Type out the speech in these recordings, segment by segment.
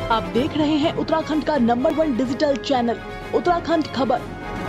आप देख रहे हैं उत्तराखंड का नंबर 1 डिजिटल चैनल उत्तराखंड खबर।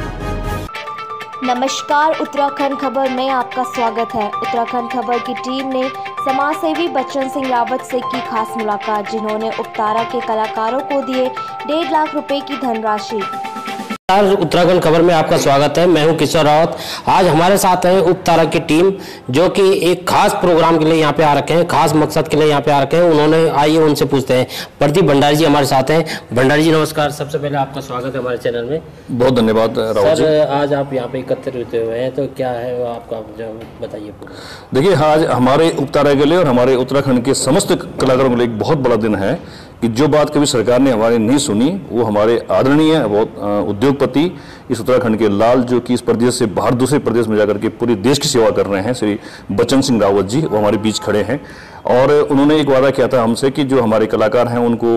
नमस्कार, उत्तराखंड खबर में आपका स्वागत है। उत्तराखंड खबर की टीम ने समाजसेवी बच्चन सिंह रावत से की खास मुलाकात, जिन्होंने उपतारा के कलाकारों को दिए 1.5 लाख रुपए की धनराशि। उत्तराखंड खबर में आपका स्वागत है। मैं हूं किशोर रावत। आज हमारे साथ है उपतारा की टीम, जो कि एक खास प्रोग्राम के लिए यहाँ पे आ रखे हैं, खास मकसद के लिए यहाँ पे आ रखे हैं। उन्होंने आइए उनसे पूछते हैं। प्रदीप भंडारी जी हमारे साथ हैं। भंडारी जी नमस्कार। सबसे पहले आपका स्वागत है हमारे चैनल में। बहुत धन्यवाद रावत जी। आज आप यहाँ पे एकत्रित हुए हैं, तो क्या है वो आपका बताइए। देखिए, आज हमारे उपतारा के लिए और हमारे उत्तराखंड के समस्त कलाकारों के लिए एक बहुत बड़ा दिन है कि जो बात कभी सरकार ने हमारी नहीं सुनी, वो हमारे आदरणीय बहुत उद्योगपति इस उत्तराखंड के लाल, जो कि इस प्रदेश से बाहर दूसरे प्रदेश में जाकर के पूरे देश की सेवा कर रहे हैं, श्री बच्चन सिंह रावत जी, वो हमारे बीच खड़े हैं। और उन्होंने एक वादा किया था हमसे कि जो हमारे कलाकार हैं उनको,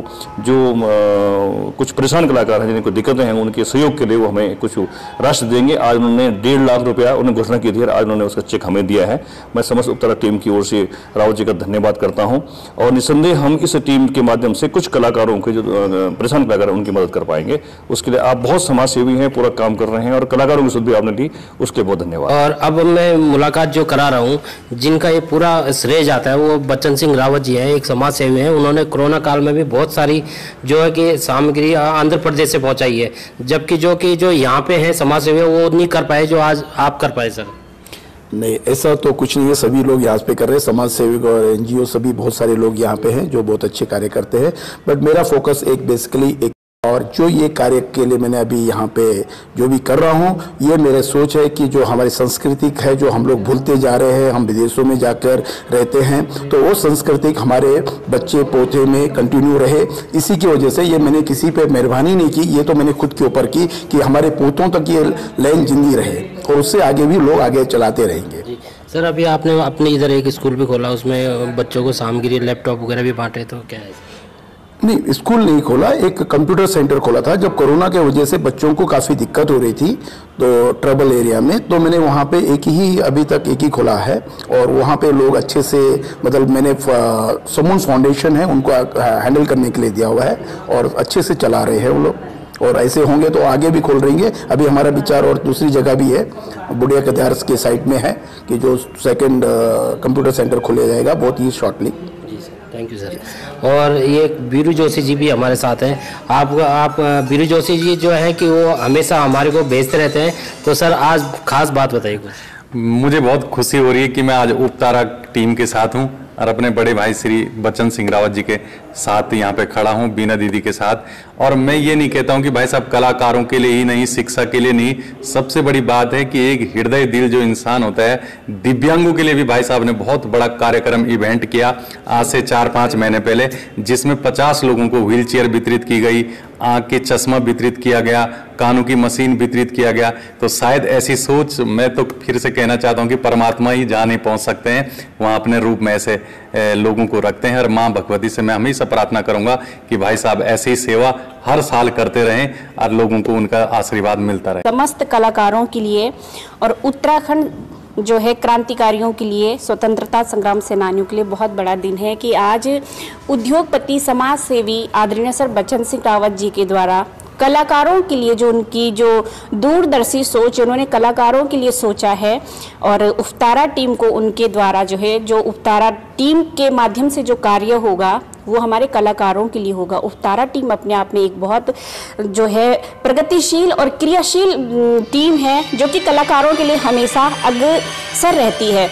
जो कुछ परेशान कलाकार हैं जिनको दिक्कतें हैं, उनके सहयोग के लिए वो हमें कुछ राशि देंगे। आज उन्होंने 1.5 लाख रुपया उन्होंने घोषणा की थी, आज उन्होंने उसका चेक हमें दिया है। मैं समस्त उपतारा टीम की ओर से रावत जी का धन्यवाद करता हूँ। और निस्संदेह हम इस टीम के माध्यम से कुछ कलाकारों के जो परेशान कलाकार हैं उनकी मदद कर पाएंगे। उसके लिए आप बहुत समाज सेवी हैं, पूरा काम कर रहे हैं और कलाकारों की सुध भी आपने ली, उसके बहुत धन्यवाद। और अब मैं मुलाकात जो करा रहा हूँ, जिनका ये पूरा श्रेय जाता है, वो बच्चन सिंह रावत जी हैं, एक समाज सेवी हैं। उन्होंने कोरोना काल में भी बहुत सारी जो है कि सामग्री आंध्र प्रदेश से पहुंचाई है, जबकि जो यहाँ पे हैं समाज सेवी वो नहीं कर पाए जो आज आप कर पाए। सर नहीं, ऐसा तो कुछ नहीं है। सभी लोग यहाँ पे कर रहे हैं, समाज सेविक और एनजीओ, सभी बहुत सारे लोग यहाँ पे हैं जो बहुत अच्छे कार्य करते हैं। बट मेरा फोकस एक बेसिकली एक, और जो ये कार्य के लिए मैंने अभी यहाँ पे जो भी कर रहा हूँ, ये मेरे सोच है कि जो हमारी सांस्कृतिक है, जो हम लोग भूलते जा रहे हैं, हम विदेशों में जाकर रहते हैं, तो वो सांस्कृतिक हमारे बच्चे पोते में कंटिन्यू रहे। इसी की वजह से ये मैंने किसी पे मेहरबानी नहीं की, ये तो मैंने खुद के ऊपर की कि हमारे पोतों तक ये लाइन जिंदी रहे और उससे आगे भी लोग आगे चलाते रहेंगे। सर, अभी आपने अपने इधर एक स्कूल भी खोला, उसमें बच्चों को सामग्री लैपटॉप वगैरह भी बांटे, तो क्या है? नहीं, स्कूल नहीं खोला, एक कंप्यूटर सेंटर खोला था। जब कोरोना के वजह से बच्चों को काफ़ी दिक्कत हो रही थी तो ट्रबल एरिया में, तो मैंने वहाँ पे अभी तक एक ही खोला है। और वहाँ पे लोग अच्छे से, मतलब मैंने समून फाउंडेशन है उनको हैंडल करने के लिए दिया हुआ है और अच्छे से चला रहे हैं वो लोग। और ऐसे होंगे तो आगे भी खोल रहेंगे। अभी हमारा विचार और दूसरी जगह भी है, बुढ़िया कत्यार के साइड में है कि जो सेकंड कंप्यूटर सेंटर खोला जाएगा बहुत ही शॉर्टली। Thank you sir. और ये बीरू जोशी जी भी हमारे साथ हैं। आप बीरू जोशी जी जो है कि वो हमेशा हमारे को भेजते रहते हैं, तो सर आज खास बात बताइए कुछ। मुझे बहुत खुशी हो रही है कि मैं आज उपतारा टीम के साथ हूँ और अपने बड़े भाई श्री बच्चन सिंह रावत जी के साथ यहाँ पे खड़ा हूँ, बीना दीदी के साथ। और मैं ये नहीं कहता हूँ कि भाई साहब कलाकारों के लिए ही नहीं, शिक्षा के लिए नहीं, सबसे बड़ी बात है कि एक हृदय दिल जो इंसान होता है, दिव्यांगों के लिए भी भाई साहब ने बहुत बड़ा कार्यक्रम इवेंट किया आज से 4-5 महीने पहले, जिसमें 50 लोगों को व्हील चेयर वितरित की गई, आँख के चश्मा वितरित किया गया, कानों की मशीन वितरित किया गया। तो शायद ऐसी सोच, मैं तो फिर से कहना चाहता हूँ कि परमात्मा ही जहाँ नहीं पहुँच सकते हैं, वहाँ अपने रूप में ऐसे लोगों को रखते हैं। और माँ भगवती से मैं हमेशा प्रार्थना करूंगा कि भाई साहब ऐसी ही सेवा हर साल करते रहें और लोगों को उनका आशीर्वाद मिलता रहे। समस्त कलाकारों के लिए और उत्तराखंड जो है क्रांतिकारियों के लिए, स्वतंत्रता संग्राम सेनानियों के लिए बहुत बड़ा दिन है कि आज उद्योगपति समाज सेवी आदरणीय सर बच्चन सिंह रावत जी के द्वारा कलाकारों के लिए, जो उनकी जो दूरदर्शी सोच उन्होंने कलाकारों के लिए सोचा है, और उपतारा टीम को उनके द्वारा जो है, जो उपतारा टीम के माध्यम से जो कार्य होगा वो हमारे कलाकारों के लिए होगा। उपतारा टीम अपने आप में एक बहुत जो है प्रगतिशील और क्रियाशील टीम है, जो कि कलाकारों के लिए हमेशा अग्रसर रहती है।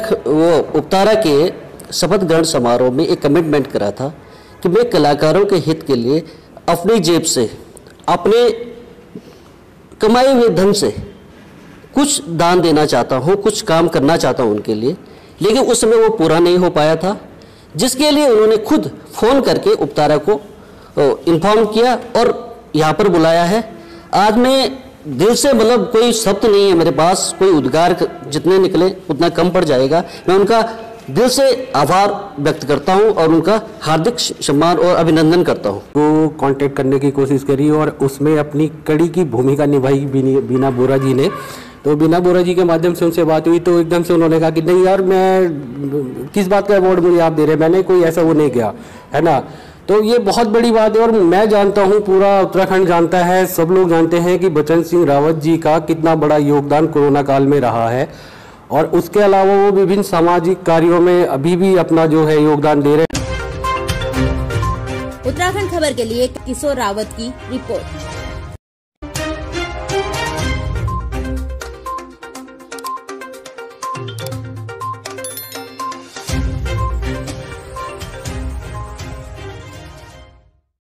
वो उपतारा के शपथ ग्रहण समारोह में एक कमिटमेंट करा था कि मैं कलाकारों के हित के लिए अपनी जेब से, अपने कमाए हुए धन से कुछ दान देना चाहता हूँ, कुछ काम करना चाहता हूँ उनके लिए। लेकिन उस समय वो पूरा नहीं हो पाया था, जिसके लिए उन्होंने खुद फ़ोन करके उपतारा को इन्फॉर्म किया और यहाँ पर बुलाया है। आज मैं दिल से, मतलब कोई शब्द नहीं है मेरे पास, कोई उद्गार जितने निकले उतना कम पड़ जाएगा। मैं उनका दिल से आभार व्यक्त करता हूं और उनका हार्दिक सम्मान और अभिनंदन करता हूं। वो कांटेक्ट करने की कोशिश करी और उसमें अपनी कड़ी की भूमिका निभाई बीना बोरा जी ने। तो बीना बोरा जी के माध्यम से उनसे बात हुई तो एकदम से उन्होंने कहा कि नहीं यार, मैं किस बात का अवार्ड मुझे आप दे रहे हैं, मैंने कोई ऐसा वो नहीं किया है ना। तो ये बहुत बड़ी बात है और मैं जानता हूँ, पूरा उत्तराखंड जानता है, सब लोग जानते हैं कि बच्चन सिंह रावत जी का कितना बड़ा योगदान कोरोना काल में रहा है और उसके अलावा वो विभिन्न सामाजिक कार्यों में अभी भी अपना जो है योगदान दे रहे हैं। उत्तराखंड खबर के लिए किशोर रावत की रिपोर्ट।